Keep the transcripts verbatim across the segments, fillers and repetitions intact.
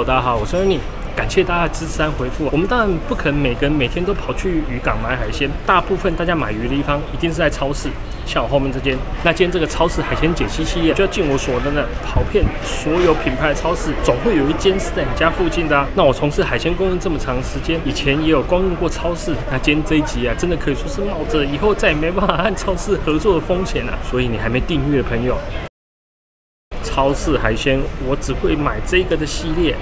Hello， 大家好，我是 Ernie， 感谢大家的支持和回复。我们当然不可能每个人每天都跑去渔港买海鲜，大部分大家买鱼的地方一定是在超市，像我后面这间。那今天这个超市海鲜解析系列，就要尽我所能的跑遍所有品牌的超市，总会有一间是在你家附近的啊。那我从事海鲜供应这么长时间，以前也有供应过超市。那今天这一集啊，真的可以说是冒着以后再也没办法和超市合作的风险啊。所以你还没订阅的朋友，超市海鲜我只会买这个的系列。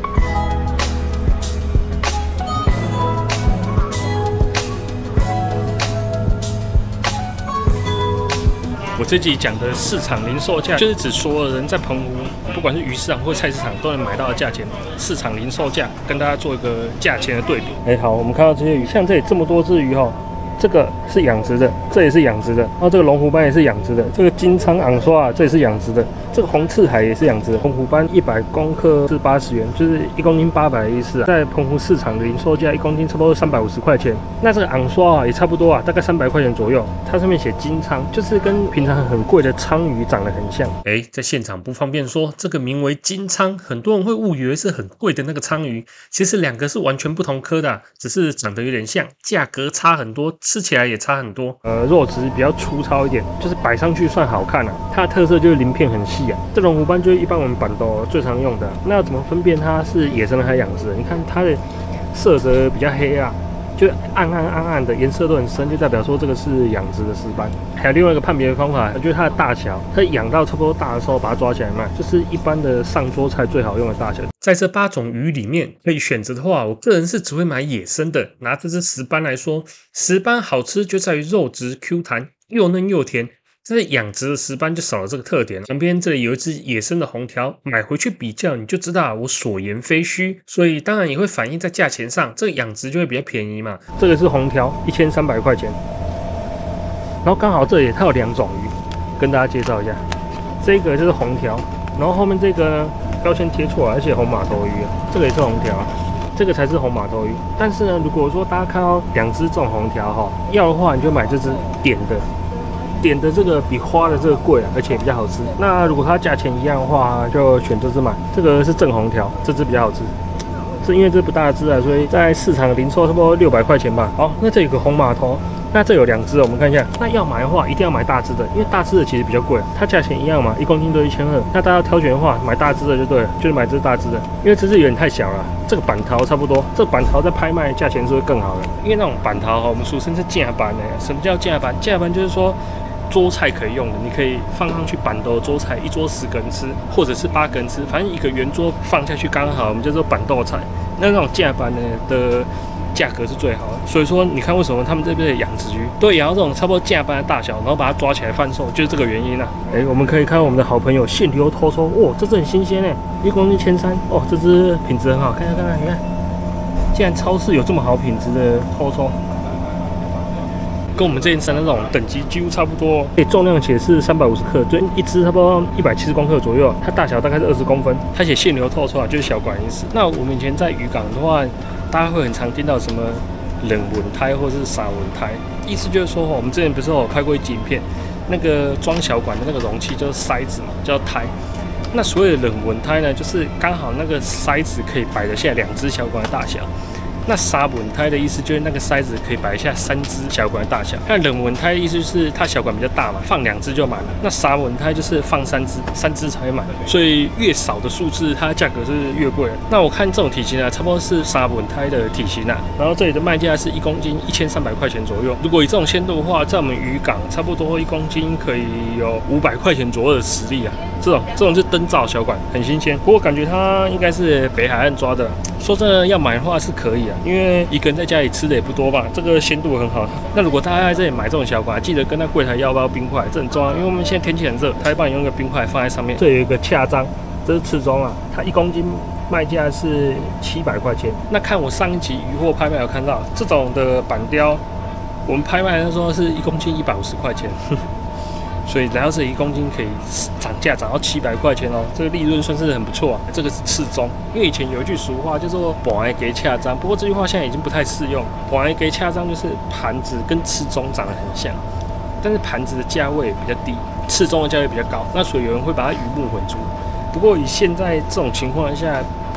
我这集讲的市场零售价，就是指所有人在澎湖，不管是鱼市场或菜市场都能买到的价钱。市场零售价跟大家做一个价钱的对比。哎，好，我们看到这些鱼，像这里这么多只鱼哈。这个是养殖的，这也是养殖的，然后这个龙湖斑也是养殖的，这个金昌昂刷啊，这也是养殖的，这个红刺海也是养殖的。澎湖斑一百公克是八十元，就是一公斤八百的意思啊。在澎湖市场的零售价一公斤差不多三百五十块钱。那这个昂刷啊也差不多啊，大概三百块钱左右。它上面写金昌，就是跟平常很贵的鲳鱼长得很像。哎，在现场不方便说，这个名为金昌，很多人会误以为是很贵的那个鲳鱼，其实两个是完全不同科的啊，只是长得有点像，价格差很多。吃起来也差很多，呃，肉质比较粗糙一点，就是摆上去算好看啊。它的特色就是鳞片很细啊。这龙湖斑就是一般我们板豆最常用的。那要怎么分辨它是野生的还是养殖的？你看它的色泽比较黑啊，就暗暗暗暗的，颜色都很深，就代表说这个是养殖的石斑。还有另外一个判别的方法，就是它的大小，它养到差不多大的时候把它抓起来卖，就是一般的上桌菜最好用的大小。在这八种鱼里面可以选择的话，我个人是只会买野生的。拿这只石斑来说，石斑好吃就在于肉质 Q 弹，又嫩又甜。这是养殖的石斑就少了这个特点。旁边这里有一只野生的红条，买回去比较你就知道我所言非虚，所以当然也会反映在价钱上，这个养殖就会比较便宜嘛。这个是红条，一千三百块钱。然后刚好这里它有两种鱼，跟大家介绍一下。这个就是红条，然后后面这个呢标签贴错了，而且红马头鱼，这个也是红条啊。这个才是红马头鱼，但是呢，如果说大家看到两只这种红条哈，要的话你就买这只点的。点的这个比花的这个贵啊，而且比较好吃。那如果它价钱一样的话，就选这只买。这个是正红条，这只比较好吃。是因为这不大只啊，所以在市场零售差不多六百块钱吧。好，那这有个红马头，那这有两只，我们看一下。那要买的话，一定要买大只的，因为大只的其实比较贵，它价钱一样嘛，一公斤都一千二。那大家要挑选的话，买大只的就对了，就是买这大只的，因为这只有点太小了。这个板桃差不多，这个板桃在拍卖价钱是会更好的，因为那种板桃哈，我们俗称是架板的。什么叫架板？架板就是说。桌菜可以用的，你可以放上去板豆桌菜，一桌十个人吃，或者是八个人吃，反正一个圆桌放下去刚好，我们叫做板豆菜。那那种架板呢的价格是最好的，所以说你看为什么他们这边的养殖鱼都养到这种差不多架板的大小，然后把它抓起来贩售，就是这个原因啊。哎，我们可以看到我们的好朋友现流偷抽，哦，这只很新鲜哎，一公斤千三，哦，这只品质很好，看看看看，你看，竟然超市有这么好品质的偷抽。跟我们这次的那种等级几乎差不多，哎，重量写是三百五十克，就一只差不多一百七十公克左右，它大小大概是二十公分，它写现流透出来就是小管意思。那我们以前在渔港的话，大家会很常听到什么冷纹胎或是撒纹胎，意思就是说，我们之前不是有拍过一集影片，那个装小管的那个容器就是塞子嘛，叫胎。那所谓的冷纹胎呢，就是刚好那个塞子可以摆得下两只小管的大小。那沙纹胎的意思就是那个塞子可以摆下三只小管的大小。那冷纹胎的意思就是它小管比较大嘛，放两只就满了。那沙纹胎就是放三只，三只才会满。所以越少的数字，它价格是越贵的。那我看这种体型啊，差不多是沙纹胎的体型啊。然后这里的卖价是一公斤一千三百块钱左右。如果以这种鲜度的话，在我们渔港差不多一公斤可以有五百块钱左右的实力啊。这种这种是灯罩小管，很新鲜。不过感觉它应该是北海岸抓的。说真的，要买的话是可以啊，因为一个人在家里吃的也不多吧，这个鲜度很好。那如果大家在这里买这种小管，记得跟那柜台要不要冰块，这很重要，因为我们现在天气很热，他会帮你用个冰块放在上面。这有一个恰章，这是赤中啊，它一公斤卖价是七百块钱。那看我上一集渔获拍卖有看到这种的板雕，我们拍卖的时候是一公斤一百五十块钱。所以来到这里一公斤可以涨价涨到七百块钱哦，这个利润算是很不错啊。这个是赤中，因为以前有一句俗话叫做“本来给恰章”，不过这句话现在已经不太适用。本来给恰章就是盘子跟赤中长得很像，但是盘子的价位比较低，赤中的价位比较高，那所以有人会把它鱼目混珠。不过以现在这种情况下，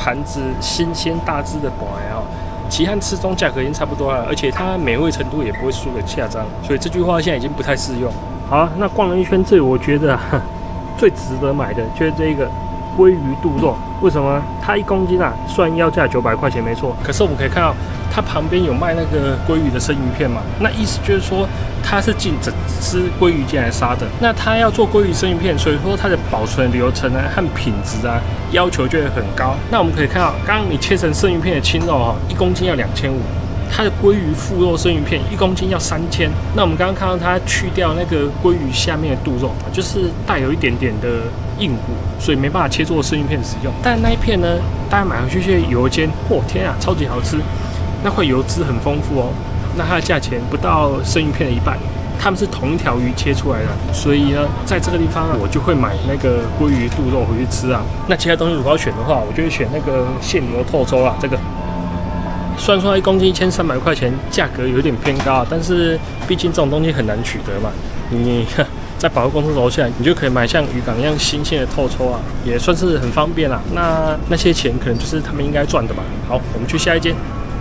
盘子新鲜大只的盘哦，其实和吃中价格已经差不多了，而且它美味程度也不会输给下章，所以这句话现在已经不太适用。好，那逛了一圈这里，我觉得、啊、最值得买的就是这一个鲑鱼肚肉。为什么？它一公斤啊，虽然要价九百块钱没错，可是我们可以看到它旁边有卖那个鲑鱼的生鱼片嘛，那意思就是说它是进整只鲑鱼进来杀的。那它要做鲑鱼生鱼片，所以说它的保存流程啊和品质啊要求就会很高。那我们可以看到，刚刚你切成生鱼片的青肉哈，一公斤要两千五。它的鲑鱼腹肉生鱼片一公斤要三千，那我们刚刚看到它去掉那个鲑鱼下面的肚肉，就是带有一点点的硬骨，所以没办法切做生鱼片使用。但那一片呢，大家买回去去油煎，嚯天啊，超级好吃！那块油脂很丰富哦，那它的价钱不到生鱼片的一半。他们是同一条鱼切出来的，所以呢，在这个地方啊，我就会买那个鲑鱼肚肉回去吃啊。那其他东西如果要选的话，我就会选那个现流透抽啊，这个。虽然说一公斤一千三百块钱，价格有点偏高，但是毕竟这种东西很难取得嘛。你在百货公司楼下，你就可以买像渔港一样新鲜的透抽啊，也算是很方便啦。那那些钱可能就是他们应该赚的吧。好，我们去下一间。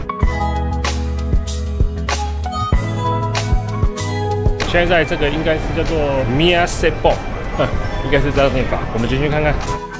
现在在这个应该是叫做 Mia Sebo， 应该是这样念法。我们进去看看。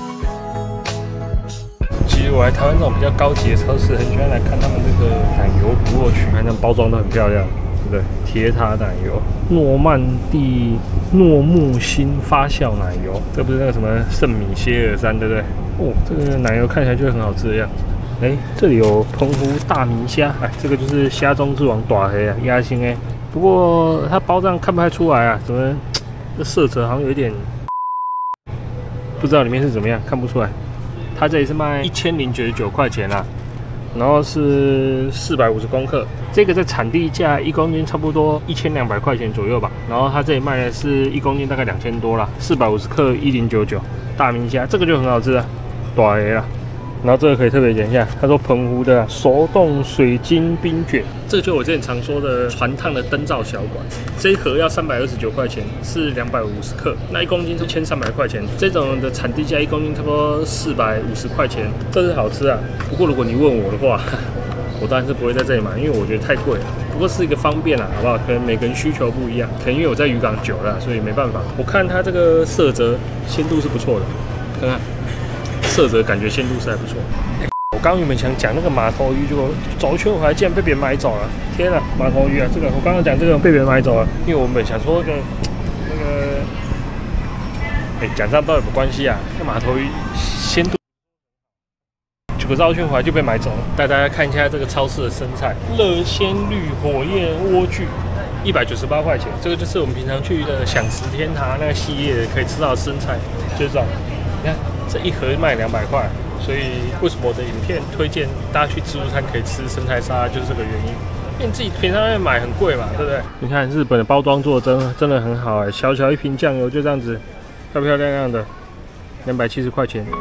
其实我来台湾这种比较高级的超市，很喜欢来看他们这个奶油不过去，看那包装都很漂亮，对不对？铁塔奶油、诺曼第诺木星发酵奶油，这不是那个什么圣米歇尔山，对不对？哦，这个奶油看起来就很好吃的样子。哎，这里有澎湖大明虾，哎，这个就是虾中之王大黑啊，鸭心哎。不过它包装看不太出来啊，怎么这色泽好像有一点，不知道里面是怎么样，看不出来。它这里是卖一千零九十九块钱啦，然后是四百五十公克，这个在产地价一公斤差不多一千两百块钱左右吧。然后它这里卖的是一公斤大概两千多啦，四百五十克一零九九，大明虾这个就很好吃啊，大鱼啦。然后这个可以特别讲一下，他说澎湖的熟冻水晶冰卷，这个就我之前常说的船烫的灯罩小管，这一盒要三百二十九块钱，是两百五十克，那一公斤是一千三百块钱，这种的产地价一公斤差不多四百五十块钱，这是好吃啊。不过如果你问我的话，我当然是不会在这里买，因为我觉得太贵了。不过是一个方便啦，好不好？可能每个人需求不一样，可能因为我在渔港久了，所以没办法。我看它这个色泽鲜度是不错的，看看。色泽感觉鲜度是还不错。我刚原本想讲那个马头鱼，结果走一圈回来竟然被别人买走了。天啊，马头鱼啊，这个我刚刚讲这个被别人买走了，因为我们想说那个那个，哎、欸，讲这样倒有什么关系啊？那马头鱼鲜度，结果绕一圈回来就被买走了。带大家看一下这个超市的生菜，热鲜绿火焰莴苣。一百九十八块钱，这个就是我们平常去的享食天堂那个系列可以吃到的生菜，就是这种。你看这一盒卖两百块，所以为什么我的影片推荐大家去自助餐可以吃生菜沙拉，就是这个原因。因为你自己平常在买很贵嘛，对不对？你看日本的包装做的真真的很好哎，小小一瓶酱油就这样子，漂漂亮亮的，两百七十块钱。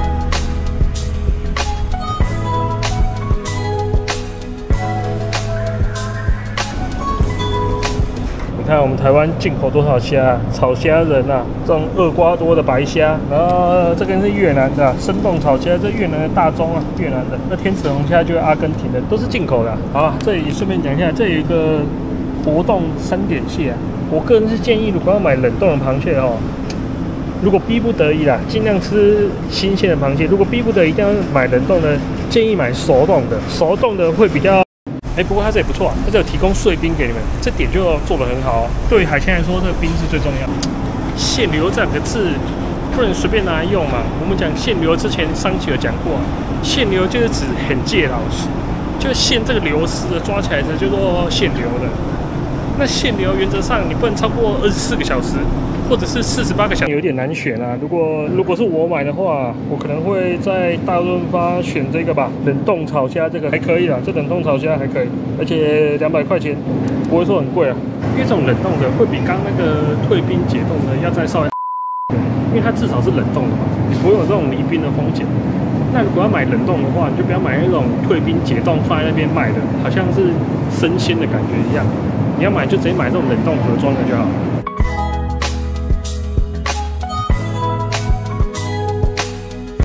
你看我们台湾进口多少虾？炒虾仁啊，这种厄瓜多的白虾，然后这个是越南的、啊、生冻炒虾，这越南的大宗啊，越南的。那天使龙虾就是阿根廷的，都是进口的、啊。好了，这里顺便讲一下，这有一个活动三点蟹啊。我个人是建议，如果要买冷冻的螃蟹哦，如果逼不得已啦，尽量吃新鲜的螃蟹。如果逼不得已一定要买冷冻的，建议买熟冻的，熟冻的会比较。哎，不过它这也不错啊，它这有提供碎冰给你们，这点就做得很好、哦。对于海鲜来说，这个冰是最重要。现流这两个字不能随便拿来用嘛。我们讲现流之前上期有讲过、啊，现流就是指很介老师，就是现这个流失的抓起来的叫做现流的。那现流原则上你不能超过二十四个小时。或者是四十八个小时，有点难选啊。如果如果是我买的话，我可能会在大润发选这个吧，冷冻炒虾这个还可以啦，这冷冻炒虾还可以，而且两百块钱，不会说很贵啊。因为这种冷冻的会比刚那个退冰解冻的要再稍微，因为它至少是冷冻的嘛，你不会有这种离冰的风险。那如果要买冷冻的话，你就不要买那种退冰解冻放在那边卖的，好像是生鲜的感觉一样。你要买就直接买这种冷冻盒装的就好。